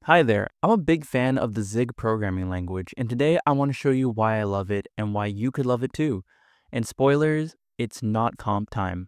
Hi there, I'm a big fan of the Zig programming language, and today I want to show you why I love it and why you could love it too. And spoilers, it's not comp time.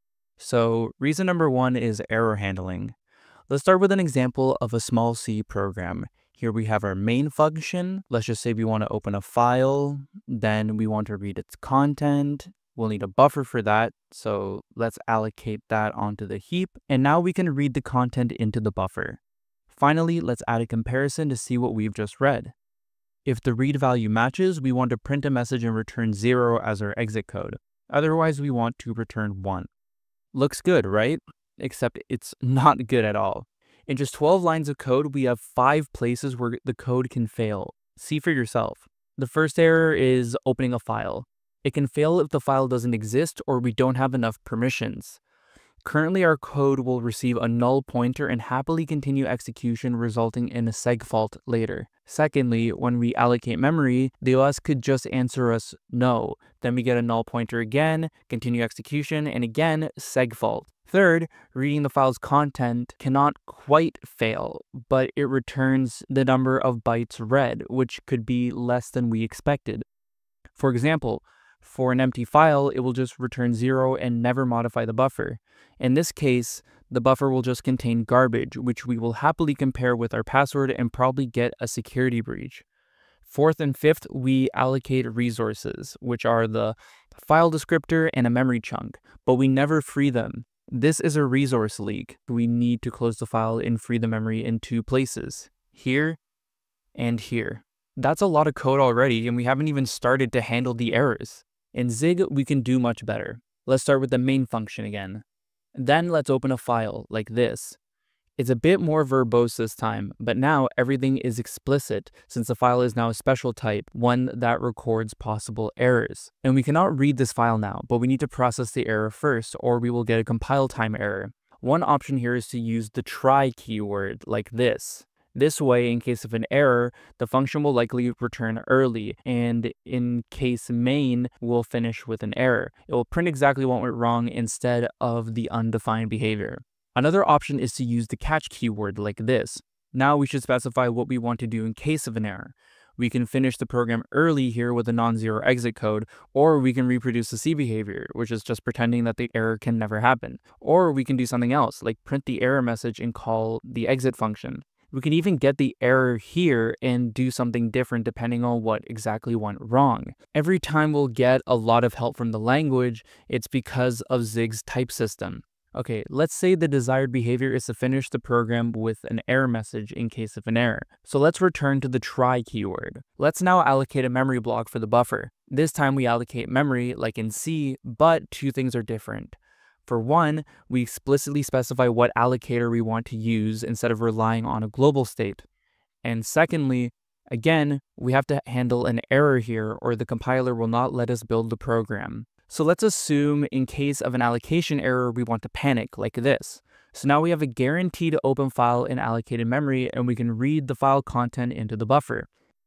So, reason number one is error handling. Let's start with an example of a small C program. Here we have our main function. Let's just say we want to open a file, then we want to read its content. We'll need a buffer for that, so let's allocate that onto the heap, and now we can read the content into the buffer. Finally, let's add a comparison to see what we've just read. If the read value matches, we want to print a message and return 0 as our exit code. Otherwise, we want to return 1. Looks good, right? Except it's not good at all. In just 12 lines of code, we have 5 places where the code can fail. See for yourself. The first error is opening a file. It can fail if the file doesn't exist or we don't have enough permissions. Currently, our code will receive a null pointer and happily continue execution, resulting in a seg fault later. Secondly, when we allocate memory, the OS could just answer us no. Then we get a null pointer again, continue execution, and again, seg fault. Third, reading the file's content cannot quite fail, but it returns the number of bytes read, which could be less than we expected. For example, for an empty file, it will just return 0 and never modify the buffer. In this case, the buffer will just contain garbage, which we will happily compare with our password and probably get a security breach. Fourth and fifth, we allocate resources, which are the file descriptor and a memory chunk, but we never free them. This is a resource leak. We need to close the file and free the memory in 2 places, here and here. That's a lot of code already, and we haven't even started to handle the errors. In Zig, we can do much better. Let's start with the main function again. Then let's open a file like this. It's a bit more verbose this time, but now everything is explicit since the file is now a special type, one that records possible errors. And we cannot read this file now, but we need to process the error first, or we will get a compile time error. One option here is to use the try keyword like this. This way, in case of an error, the function will likely return early, and in case main will finish with an error. It will print exactly what went wrong instead of the undefined behavior. Another option is to use the catch keyword like this. Now we should specify what we want to do in case of an error. We can finish the program early here with a non-zero exit code, or we can reproduce the C behavior, which is just pretending that the error can never happen. Or we can do something else, like print the error message and call the exit function. We can even get the error here and do something different depending on what exactly went wrong. Every time we'll get a lot of help from the language, it's because of Zig's type system. Okay, let's say the desired behavior is to finish the program with an error message in case of an error. So let's return to the try keyword. Let's now allocate a memory block for the buffer. This time we allocate memory like in C, but 2 things are different. For one, we explicitly specify what allocator we want to use instead of relying on a global state. And secondly, again, we have to handle an error here or the compiler will not let us build the program. So let's assume in case of an allocation error, we want to panic like this. So now we have a guaranteed open file in allocated memory and we can read the file content into the buffer.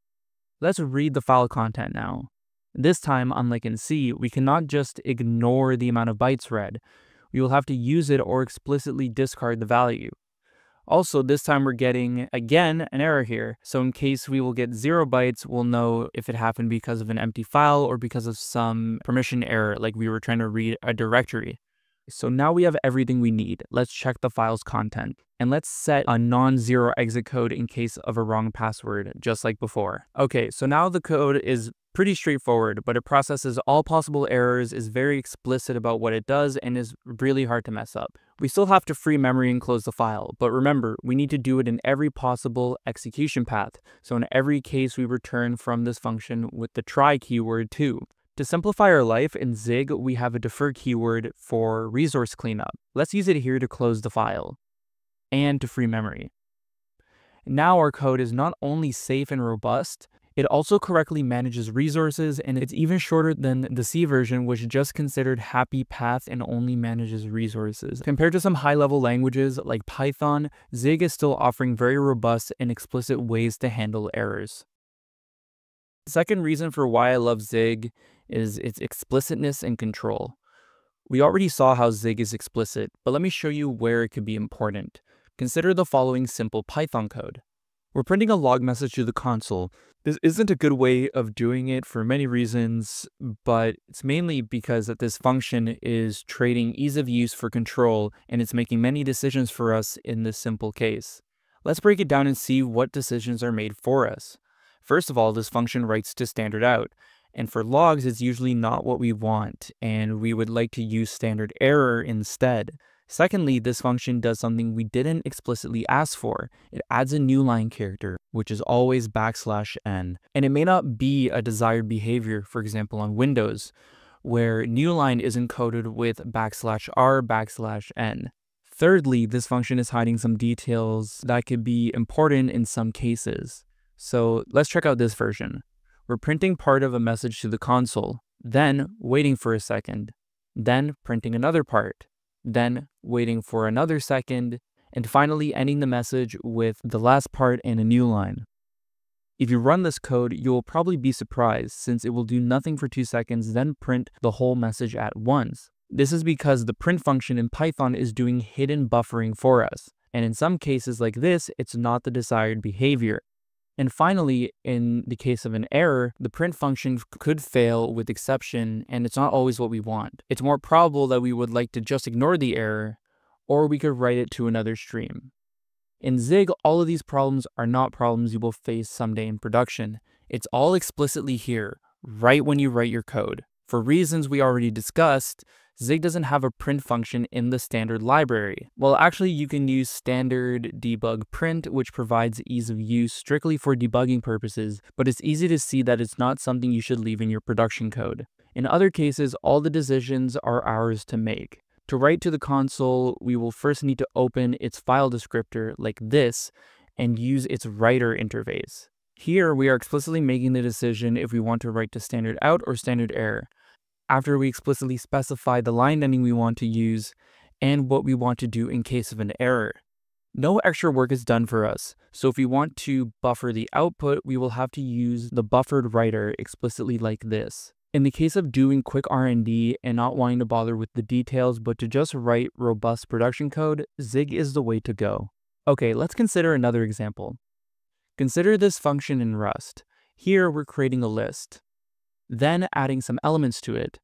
Let's read the file content now. This time, unlike in C, we cannot just ignore the amount of bytes read. We will have to use it or explicitly discard the value. Also, this time we're getting, again, an error here. So in case we will get 0 bytes, we'll know if it happened because of an empty file or because of some permission error, like we were trying to read a directory. So now we have everything we need. Let's check the file's content. And let's set a non-zero exit code in case of a wrong password, just like before. Okay, so now the code is pretty straightforward, but it processes all possible errors, is very explicit about what it does, and is really hard to mess up. We still have to free memory and close the file, but remember, we need to do it in every possible execution path. So in every case, we return from this function with the try keyword too. To simplify our life, in Zig, we have a defer keyword for resource cleanup. Let's use it here to close the file and to free memory. Now our code is not only safe and robust, it also correctly manages resources, and it's even shorter than the C version, which just considered happy path and only manages resources. Compared to some high-level languages like Python, Zig is still offering very robust and explicit ways to handle errors. The second reason for why I love Zig is its explicitness and control. We already saw how Zig is explicit, but let me show you where it could be important. Consider the following simple Python code. We're printing a log message to the console. This isn't a good way of doing it for many reasons, but it's mainly because that this function is trading ease of use for control, and it's making many decisions for us in this simple case. Let's break it down and see what decisions are made for us. First of all, this function writes to standard out, and for logs, it's usually not what we want, and we would like to use standard error instead. Secondly, this function does something we didn't explicitly ask for. It adds a new line character, which is always \n. And it may not be a desired behavior, for example, on Windows, where new line is encoded with \r\n. Thirdly, this function is hiding some details that could be important in some cases. So let's check out this version. We're printing part of a message to the console, then waiting for a second, then printing another part, then waiting for another second, and finally ending the message with the last part and a new line. If you run this code, you will probably be surprised since it will do nothing for 2 seconds, then print the whole message at once. This is because the print function in Python is doing hidden buffering for us, and in some cases like this, it's not the desired behavior. And finally, in the case of an error, the print function could fail with exception, and it's not always what we want. It's more probable that we would like to just ignore the error, or we could write it to another stream. In Zig, all of these problems are not problems you will face someday in production. It's all explicitly here, right when you write your code. For reasons we already discussed, Zig doesn't have a print function in the standard library. Well, actually, you can use standard debug print, which provides ease of use strictly for debugging purposes, but it's easy to see that it's not something you should leave in your production code. In other cases, all the decisions are ours to make. To write to the console, we will first need to open its file descriptor like this and use its writer interface. Here, we are explicitly making the decision if we want to write to standard out or standard error, after we explicitly specify the line ending we want to use and what we want to do in case of an error. No extra work is done for us, so if we want to buffer the output, we will have to use the buffered writer explicitly like this. In the case of doing quick R&D and not wanting to bother with the details but to just write robust production code, Zig is the way to go. Okay, let's consider another example. Consider this function in Rust. Here we're creating a list, then adding some elements to it.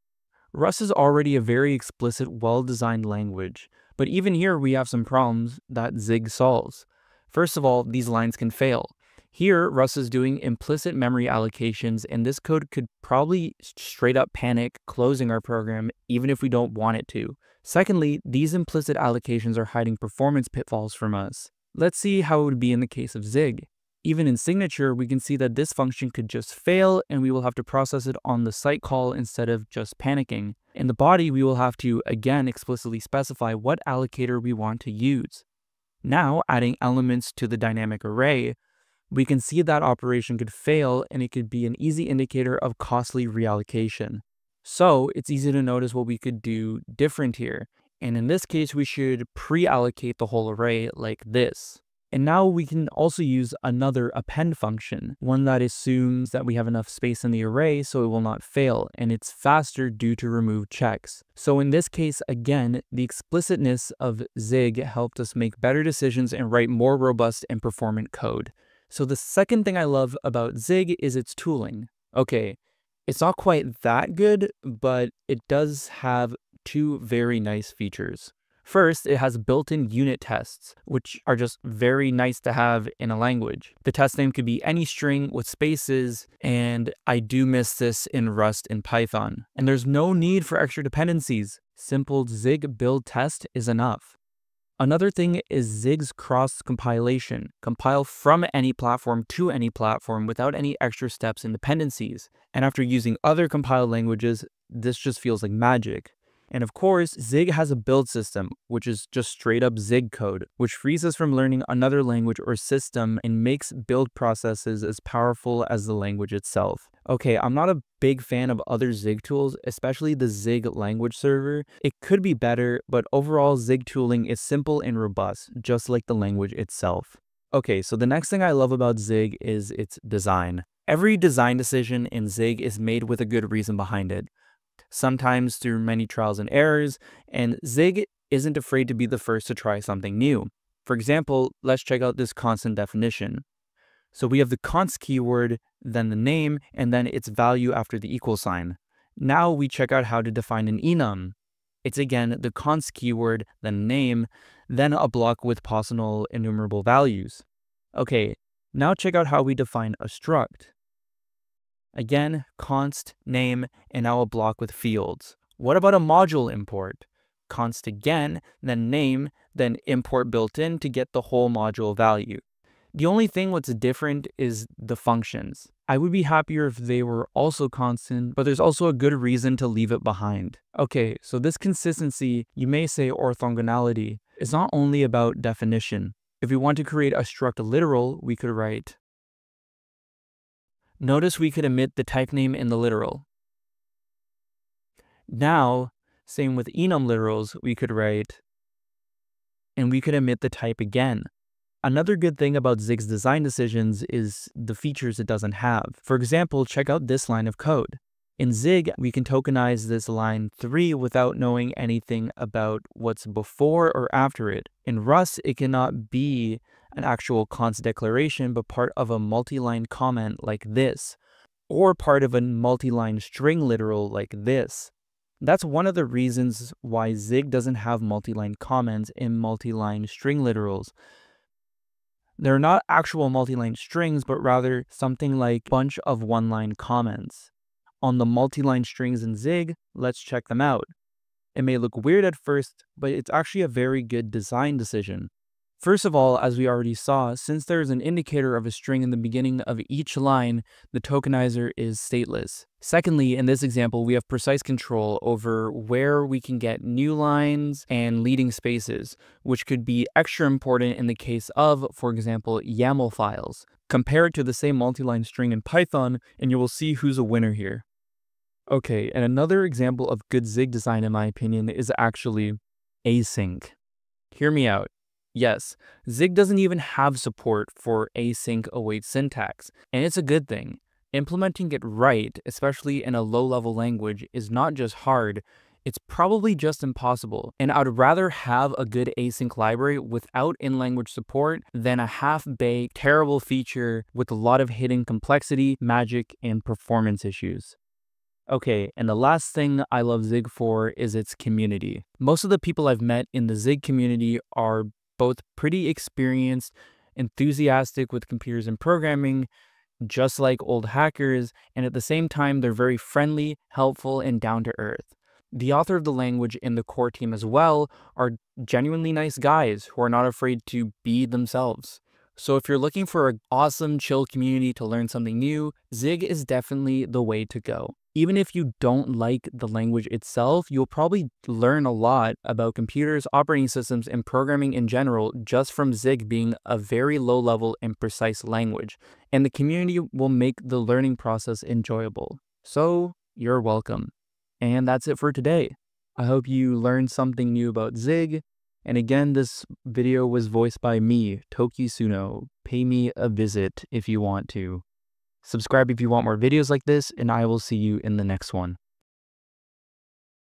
Rust is already a very explicit, well-designed language, but even here we have some problems that Zig solves. First of all, these lines can fail. Here, Rust is doing implicit memory allocations, and this code could probably straight up panic closing our program even if we don't want it to. Secondly, these implicit allocations are hiding performance pitfalls from us. Let's see how it would be in the case of Zig. Even in signature, we can see that this function could just fail and we will have to process it on the site call instead of just panicking. In the body, we will have to again explicitly specify what allocator we want to use. Now, adding elements to the dynamic array, we can see that operation could fail and it could be an easy indicator of costly reallocation. So it's easy to notice what we could do different here. And in this case, we should pre-allocate the whole array like this. And now we can also use another append function, one that assumes that we have enough space in the array so it will not fail, and it's faster due to remove checks. So in this case, again, the explicitness of Zig helped us make better decisions and write more robust and performant code. So the second thing I love about Zig is its tooling. Okay, it's not quite that good, but it does have two very nice features. First, it has built-in unit tests, which are just very nice to have in a language. The test name could be any string with spaces, and I do miss this in Rust and Python. And there's no need for extra dependencies. Simple Zig build test is enough. Another thing is Zig's cross-compilation. Compile from any platform to any platform without any extra steps and dependencies. And after using other compiled languages, this just feels like magic. And of course, Zig has a build system, which is just straight up Zig code, which frees us from learning another language or system and makes build processes as powerful as the language itself. Okay, I'm not a big fan of other Zig tools, especially the Zig language server. It could be better, but overall Zig tooling is simple and robust, just like the language itself. Okay, so the next thing I love about Zig is its design. Every design decision in Zig is made with a good reason behind it, sometimes through many trials and errors, and Zig isn't afraid to be the first to try something new. For example, let's check out this constant definition. So we have the const keyword, then the name, and then its value after the equal sign. Now we check out how to define an enum. It's again the const keyword, then name, then a block with possible enumerable values. Okay, now check out how we define a struct. Again, const, name, and now a block with fields. What about a module import? Const again, then name, then import built in to get the whole module value. The only thing what's different is the functions. I would be happier if they were also constant, but there's also a good reason to leave it behind. Okay, so this consistency, you may say orthogonality, is not only about definition. If we want to create a struct literal, we could write. Notice we could omit the type name in the literal. Now, same with enum literals, we could write, and we could omit the type again. Another good thing about Zig's design decisions is the features it doesn't have. For example, check out this line of code. In Zig, we can tokenize this line 3 without knowing anything about what's before or after it. In Rust, it cannot be an actual const declaration, but part of a multi-line comment like this, or part of a multi-line string literal like this. That's one of the reasons why Zig doesn't have multi-line comments in multi-line string literals. They're not actual multi-line strings, but rather something like a bunch of one-line comments. On the multi-line strings in Zig, let's check them out. It may look weird at first, but it's actually a very good design decision. First of all, as we already saw, since there's an indicator of a string in the beginning of each line, the tokenizer is stateless. Secondly, in this example, we have precise control over where we can get new lines and leading spaces, which could be extra important in the case of, for example, YAML files. Compare it to the same multi-line string in Python, and you will see who's a winner here. Okay, and another example of good Zig design, in my opinion, is actually async. Hear me out. Yes, Zig doesn't even have support for async await syntax, and it's a good thing. Implementing it right, especially in a low-level language, is not just hard, it's probably just impossible. And I'd rather have a good async library without in-language support than a half-baked, terrible feature with a lot of hidden complexity, magic, and performance issues. Okay, and the last thing I love Zig for is its community. Most of the people I've met in the Zig community are both pretty experienced, enthusiastic with computers and programming, just like old hackers, and at the same time, they're very friendly, helpful, and down to earth. The author of the language and the core team as well are genuinely nice guys who are not afraid to be themselves. So if you're looking for an awesome, chill community to learn something new, Zig is definitely the way to go. Even if you don't like the language itself, you'll probably learn a lot about computers, operating systems, and programming in general just from Zig being a very low-level and precise language. And the community will make the learning process enjoyable. So, you're welcome. And that's it for today. I hope you learned something new about Zig. And again, this video was voiced by me, Toki Suno. Pay me a visit if you want to. Subscribe if you want more videos like this, and I will see you in the next one.